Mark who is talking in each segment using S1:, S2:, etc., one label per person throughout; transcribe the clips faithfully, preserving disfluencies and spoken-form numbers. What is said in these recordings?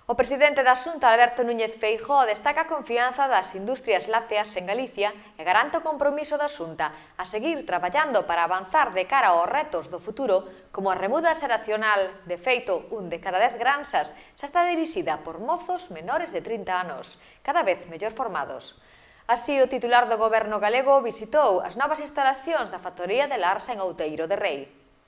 S1: O presidente da Xunta, Alberto Núñez Feijóo, destaca a confianza das industrias lácteas en Galicia e garante o compromiso da Xunta a seguir traballando para avanzar de cara aos retos do futuro, como a remuda xeracional. De feito, un de cada dez granxas xa está dirixida por mozos menores de trinta anos, cada vez mellor formados. Así, o titular do Goberno galego visitou as novas instalacións da factoría de Larsa en Outeiro de Rei.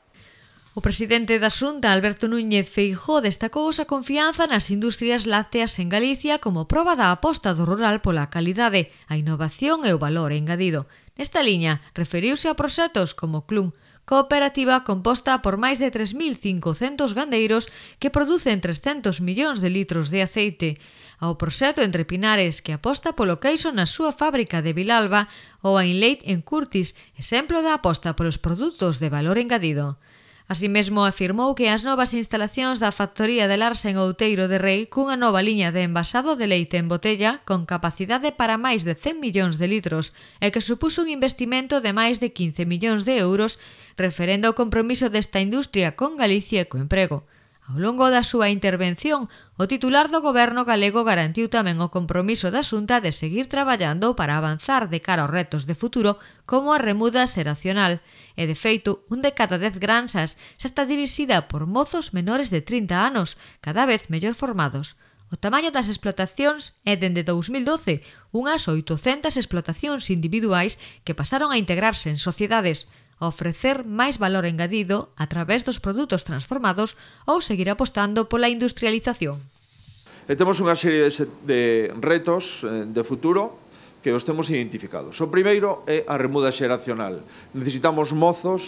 S2: O presidente da Xunta, Alberto Núñez Feijóo, destacou a confianza nas industrias lácteas en Galicia como proba da aposta do rural pola calidade, a innovación e o valor engadido. Nesta liña, referiuse a proxectos como Clun, cooperativa composta por máis de tres mil cincocentos gandeiros que producen trescentos millóns de litros de aceite, ao proxecto Entre Pinares, que aposta polo queixo na súa fábrica de Vilalba, ou a Inleit en Curtis, exemplo da aposta polos produtos de valor engadido. Así mesmo afirmou que as novas instalacións da factoría de Larsa en Outeiro de Rei, cunha nova liña de envasado de leite en botella con capacidade para máis de cen millóns de litros e que supuso un investimento de máis de quince millóns de euros, referendo ao compromiso desta industria con Galicia e co emprego. Ao longo da súa intervención, o titular do Goberno galego garantiu tamén o compromiso da Xunta de seguir traballando para avanzar de cara aos retos de futuro como a remuda xeracional. E, de feito, un de cada dez granxas xa está dirixida por mozos menores de trinta anos, cada vez mellor formados. O tamaño das explotacións é, dende dous mil doce, unhas oitocentas explotacións individuais que pasaron a integrarse en sociedades, a ofrecer máis valor engadido a través dos produtos transformados ou seguir apostando pola industrialización.
S3: E temos unha serie de retos de futuro que os temos identificados. O primeiro é a remuda xeracional. Necesitamos mozos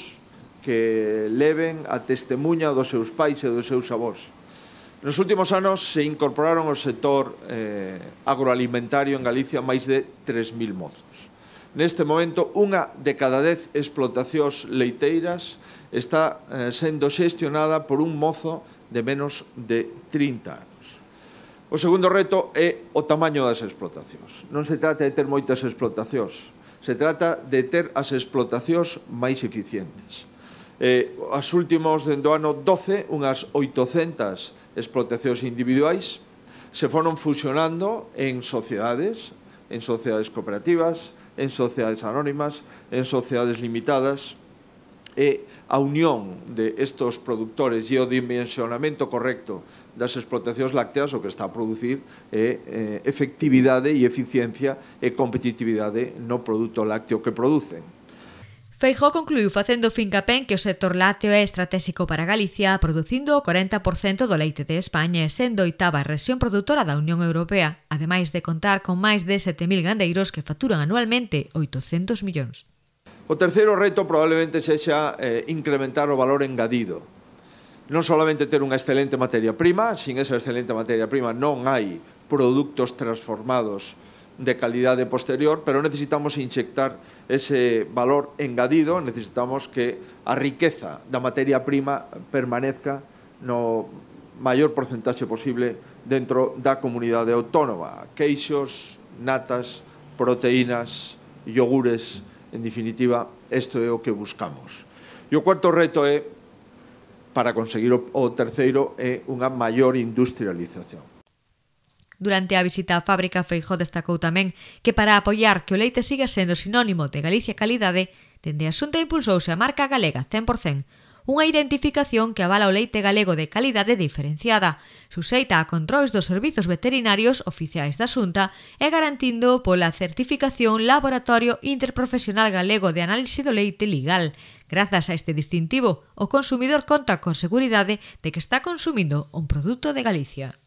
S3: que leven a testemunha dos seus pais e dos seus avós. Nos últimos anos se incorporaron ao sector eh, agroalimentario en Galicia máis de tres mil mozos. Neste momento, unha de cada dez explotacións leiteiras está eh, sendo xestionada por un mozo de menos de trinta anos. O segundo reto é o tamaño das explotacións. Non se trata de ter moitas explotacións, se trata de ter as explotacións máis eficientes. Eh, as últimos, dende o ano doce, unhas oitocentas explotacións individuais se foron fusionando en sociedades, en sociedades cooperativas, en sociedades anónimas, en sociedades limitadas, e a unión de estos productores e o dimensionamento correcto das explotacións lácteas o que está a producir é eh, efectividade e eficiencia e competitividade no produto lácteo que producen.
S2: Feijóo concluiu facendo fincapé en que o sector lácteo é estratégico para Galicia, producindo o corenta por cento do leite de España e sendo oitava rexión produtora da Unión Europea, ademais de contar con máis de sete mil gandeiros que facturan anualmente oitocentos millóns.
S3: O terceiro reto probablemente sexa eh, incrementar o valor engadido. Non solamente ter unha excelente materia prima, sin esa excelente materia prima non hai produtos transformados de calidade posterior, pero necesitamos inyectar ese valor engadido, necesitamos que a riqueza da materia prima permanezca no maior porcentaxe posible dentro da comunidade autónoma. Queixos, natas, proteínas, iogures, en definitiva, isto é o que buscamos. E o cuarto reto é, para conseguir o terceiro, é unha maior industrialización.
S2: Durante a visita á fábrica, Feijóo destacou tamén que para apoiar que o leite siga sendo sinónimo de Galicia calidade, dende a Xunta impulsouse a marca galega cen por cen, unha identificación que avala o leite galego de calidade diferenciada, suxeita a controis dos servizos veterinarios oficiais da Xunta e garantindo pola certificación Laboratorio Interprofesional Galego de Análise do Leite Ligal. Grazas a este distintivo, o consumidor conta con seguridade de que está consumindo un produto de Galicia.